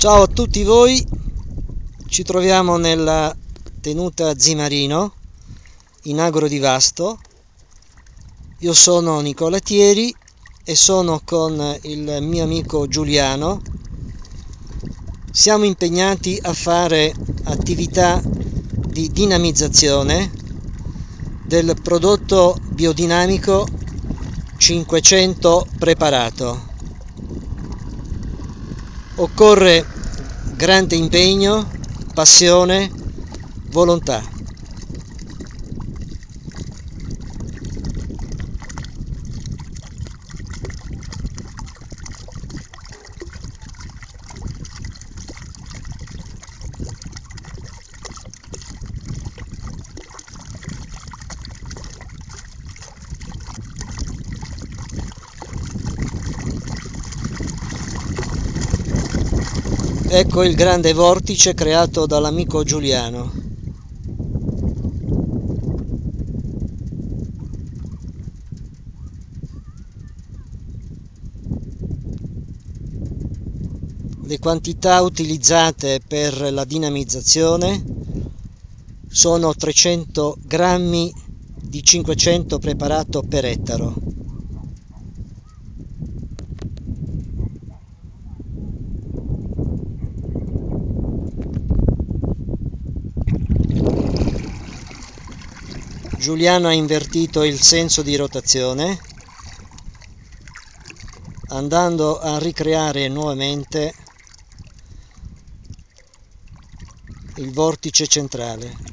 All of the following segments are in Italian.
Ciao a tutti voi, ci troviamo nella tenuta Zimarino in Agro di Vasto. Io sono Nicola Thieri e sono con il mio amico Giuliano. Siamo impegnati a fare attività di dinamizzazione del prodotto biodinamico 500 preparato. Occorre grande impegno, passione, volontà. Ecco il grande vortice creato dall'amico Giuliano. Le quantità utilizzate per la dinamizzazione sono 300 grammi di 500 preparato per ettaro. Giuliano ha invertito il senso di rotazione, andando a ricreare nuovamente il vortice centrale.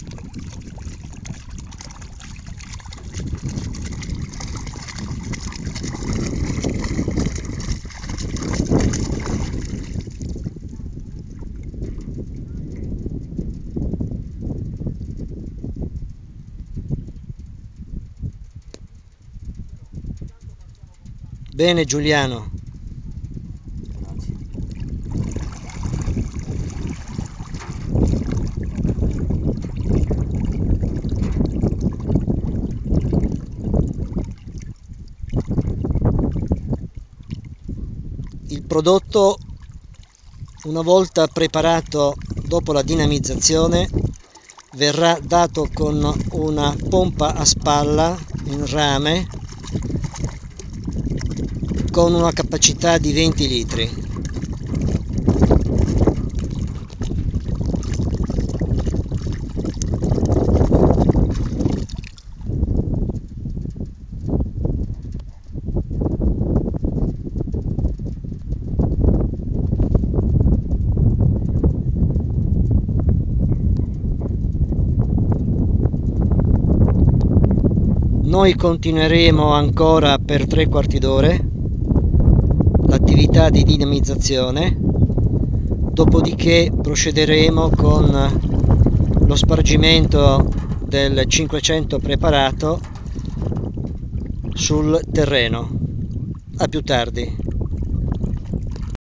Bene Giuliano. Il prodotto, una volta preparato dopo la dinamizzazione, verrà dato con una pompa a spalla in rame con una capacità di 20 litri. Noi continueremo ancora per 3/4 d'ora l'attività di dinamizzazione, dopodiché procederemo con lo spargimento del 500 preparato sul terreno. A più tardi.